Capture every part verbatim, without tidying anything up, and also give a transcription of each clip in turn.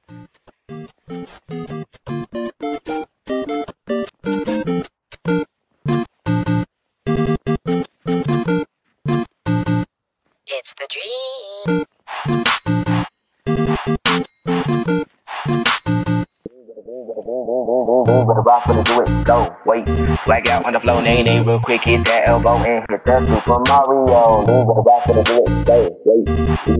It's the dream. With a rock, with a do it, go, wait. Swag out on the flow, nay, nay, real quick, hit that elbow and hit that Super Mario. With a rock, with a do it, go, wait.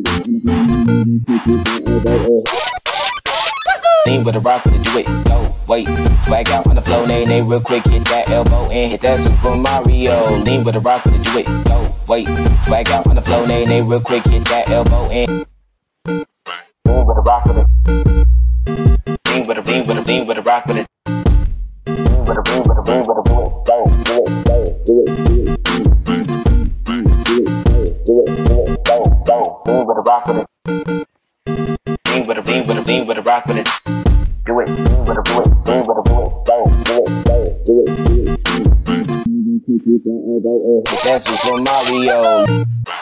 Lean with a rock, with a do it, go, wait. Swag out on the flow, nay, nay, real quick, hit that elbow and hit that Super Mario. Lean with a rock, with a do it, go, wait. Swag out on the flow, nay, nay, real quick, hit that elbow and lean with a rock, with a lean with a lean with a lean with a rock with it. Lean with a lean with a lean with a do it, go, do it, go, do it, do it, do it, do it, go, go. Lean with a rock with it. Lean with a lean with a lean with a rock with it. Do it, lean with a do it, lean with a do it, go, do it, go, do it, do it, do it. That's Super Mario.